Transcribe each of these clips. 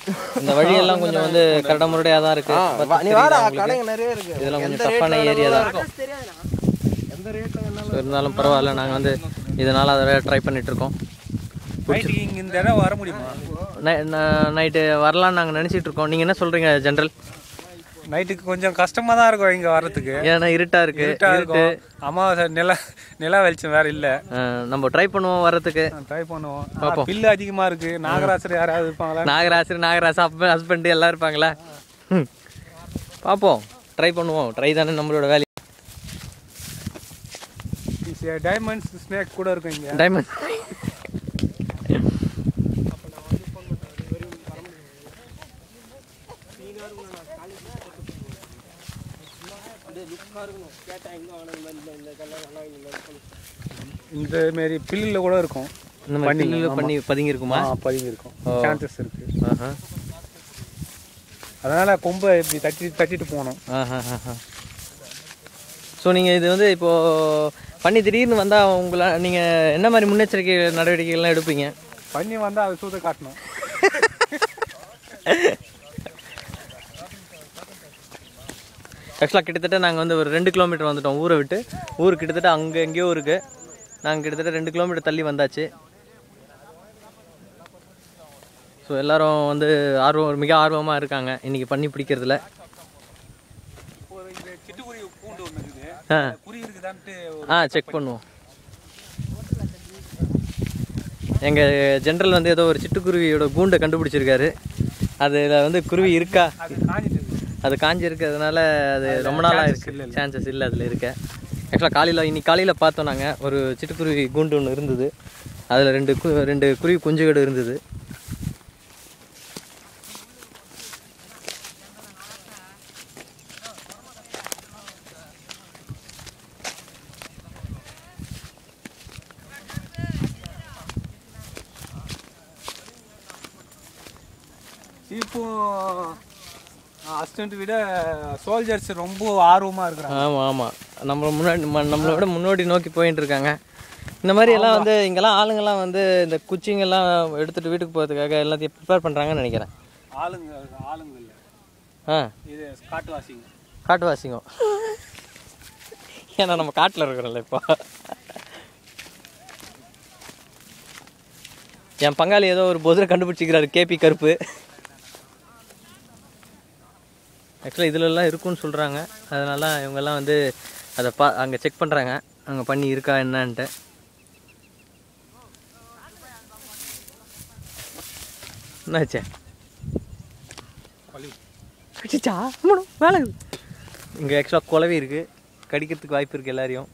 இந்த வழியெல்லாம் கொஞ்சம் வந்து கரெக்டாக முறையாக தான் இருக்கு. நீ வாடா, கடைங்க நிறைய இருக்கு. இதெல்லாம் கொஞ்சம் டஃப்பான ஏரியா தான் இருக்கும். எந்த ரேட்ல இருந்தாலும் பரவாயில்ல, நாங்கள் வந்து இதனால் அதை ட்ரை பண்ணிகிட்ருக்கோம். நைட்டுக்கு இந்த இடம் வர முடியுமா? நைட்டு வரலான்னு நாங்கள் நினச்சிட்டு இருக்கோம். நீங்கள் என்ன சொல்கிறீங்க ஜென்ரல்? நைட்டுக்கு கொஞ்சம் கஷ்டமாக தான் இருக்கும் இங்கே வர்றதுக்கு. ஏன்னா இருட்டாக இருக்குது. அமாவாசை நிலா வெளிச்சம் வேறு இல்லை. நம்ம ட்ரை பண்ணுவோம் வர்றதுக்கு. ட்ரை பண்ணுவோம். பார்ப்போம். பில்லு அதிகமாக இருக்குது. நாகராசர் யாராவது இருப்பாங்களா? நாகராசு ஹஸ்பண்டு எல்லாம் இருப்பாங்களா? பார்ப்போம், ட்ரை பண்ணுவோம். ட்ரை தானே நம்மளோட வேலை. டைமண்ட்ஸ் ஸ்நாக் கூட இருக்கும் இங்கே. டைமண்ட் இந்த மாரி பில்லில் கூட இருக்கும். இந்த மாதிரி பண்ணி பதுங்கி இருக்குமா? பதுங்கி இருக்கும். சான்சஸ் இருக்கு. அதனால கொம்பை இப்படி தட்டிட்டு போகணும். ஸோ நீங்கள் இது வந்து இப்போது பண்ணி திடீர்னு வந்தால் உங்களை நீங்கள் என்ன மாதிரி முன்னெச்சரிக்கை நடவடிக்கைகள்லாம் எடுப்பீங்க? பண்ணி வந்தால் அதை சூத காட்டணும். ஆக்சுவலாக கிட்டத்தட்ட நாங்கள் வந்து ஒரு 2 கிலோமீட்டர் வந்துட்டோம் ஊரை விட்டு. ஊர் கிட்டத்தட்ட அங்கே எங்கேயோ இருக்குது. நாங்கள் கிட்டத்தட்ட 2 கிலோமீட்டர் தள்ளி வந்தாச்சு. ஸோ எல்லோரும் வந்து மிக ஆர்வமாக இருக்காங்க இன்றைக்கி பண்ணி பிடிக்கிறதுல. செக் பண்ணுவோம். எங்கள் ஜென்ரல் வந்து ஏதோ ஒரு சிட்டுக்குருவியோட கூண்டை கண்டுபிடிச்சிருக்காரு. அதில் வந்து குருவி இருக்கா? அது காஞ்சி இருக்கிறதுனால அது ரொம்ப நாளாக இருக்குது. சான்சஸ் இல்லை அதில் இருக்க. ஆக்சுவலாக இன்னைக்கு காலையில் பார்த்தோம் நாங்கள். ஒரு சிட்டுக்குருவி கூண்டு ஒன்று இருந்தது. அதில் 2 குருவி குஞ்சுகடு இருந்தது. இப்போ அசிஸ்டன்ட் விட சோல்ஜர்ஸ் ரொம்ப ஆர்வமாக இருக்கிறாங்க. ஆமாம், நம்மளோட முன்னாடி நோக்கி போயிட்டு இருக்காங்க. இந்த மாதிரி எல்லாம் வந்து இங்கெல்லாம் ஆளுங்கெல்லாம் வந்து இந்த குச்சிங்கெல்லாம் எடுத்துகிட்டு வீட்டுக்கு போகிறதுக்காக எல்லாத்தையும் ப்ரிப்பேர் பண்ணுறாங்கன்னு நினைக்கிறேன். ஆளுங்க இல்லை, இது காட்டுவாசிங்க. ஏன்னா நம்ம காட்டில் இருக்கிறோம்ல இப்போ. என் பங்காளி ஏதோ ஒரு பொதுரை கண்டுபிடிச்சிக்கிறாரு, கேபி கருப்பு. ஆக்சுவலாக இதிலெல்லாம் இருக்குன்னு சொல்கிறாங்க. அதனால இவங்கெல்லாம் வந்து அதை அங்கே செக் பண்ணுறாங்க, அங்கே பண்ணி இருக்கா என்னான்ட்டு. என்னாச்சே கடிச்சா வேலை. இங்கே ஆக்சுவலாக குலவி இருக்குது, கடிக்கிறதுக்கு வாய்ப்பு இருக்குது எல்லாரையும்.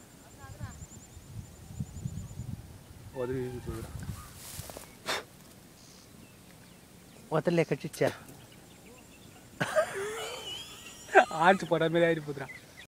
ஒத்தல்ல கடிச்சா ஆட்சி போட மாதிரி ஆயிட்டு போதுறான்.